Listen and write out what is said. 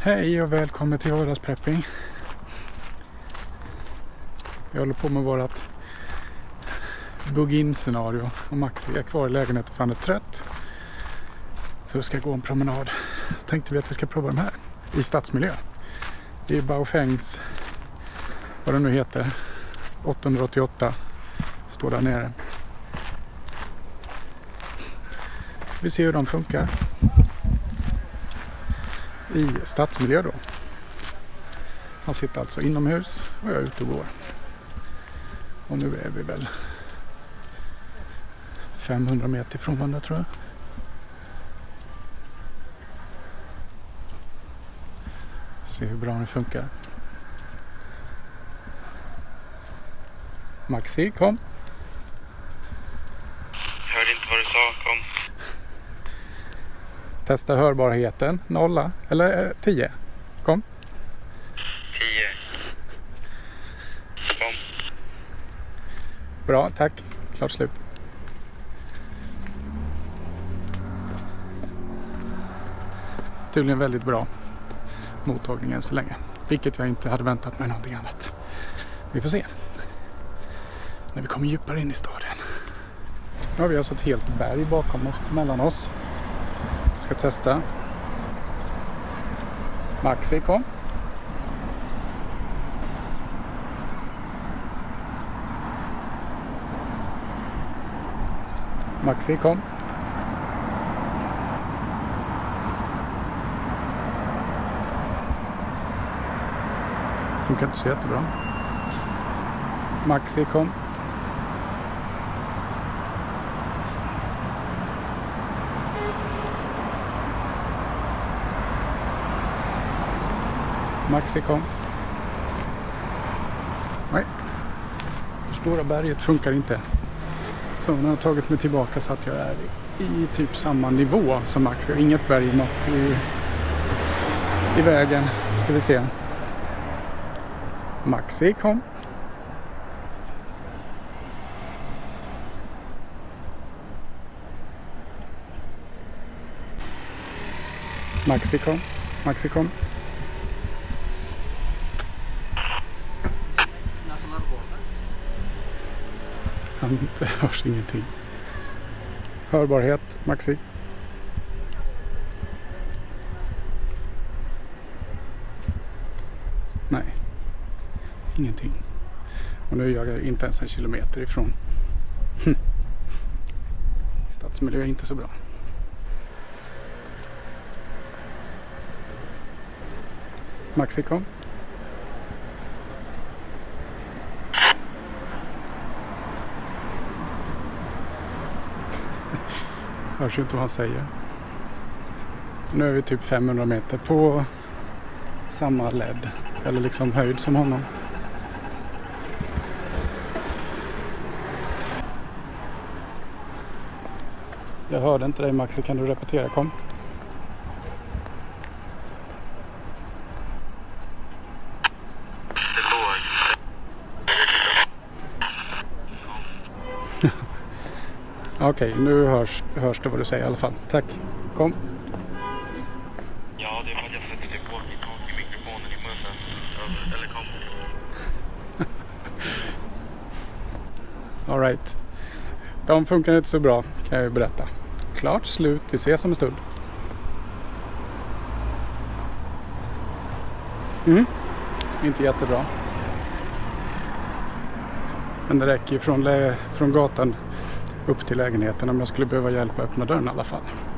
Hej och välkommen till vardagsprepping. Jag håller på med vårat bugg-in-scenario och Maxi är kvar i lägenheten för han är trött. Så ska gå en promenad. Så tänkte vi att vi ska prova de här i stadsmiljö. Det är Baofengs, vad det nu heter, 888 står där nere. Ska vi se hur de funkar i stadsmiljö då. Han sitter alltså inomhus och jag är ute och går. Och nu är vi väl 500 meter ifrån varandra tror jag. Se hur bra det funkar. Maxi, kom. Hörde inte vad du sa, kom. Testa hörbarheten, 0 eller 10. Kom. 10. Kom. Bra, tack. Klart slut. Tydligen väldigt bra mottagning än så länge. Vilket jag inte hade väntat mig någonting annat. Vi får se. När vi kommer djupare in i staden. Nu har vi alltså ett helt berg bakom oss, mellan oss. Jag ska testa. Maxi, kom. Maxi, kom. Funkar inte så jättebra. Maxi, kom. Maxi, kom. Nej. Det stora berget funkar inte. Så nu har jag tagit mig tillbaka så att jag är i typ samma nivå som Maxi. Inget berg i vägen. Ska vi se. Maxi, kom. Maxi, kom. Maxi, kom. Det hörs ingenting. Hörbarhet, Maxi. Nej. Ingenting. Och nu är jag inte ens en kilometer ifrån. Stadsmiljö är inte så bra. Maxi, kom. Hörs ju inte vad han säger. Nu är vi typ 500 meter på samma led. Eller liksom höjd som honom. Jag hörde inte dig Maxi, kan du repetera? Kom. Okej, nu hörs det vad du säger i alla fall. Tack. Kom. Ja, det är för att jag sätter dig på mikrofonen i munnen. Eller kom. All right. De funkar inte så bra, kan jag ju berätta. Klart slut, vi ses om en stund. Inte jättebra. Men det räcker från gatan upp till lägenheten om jag skulle behöva hjälp att öppna dörren i alla fall.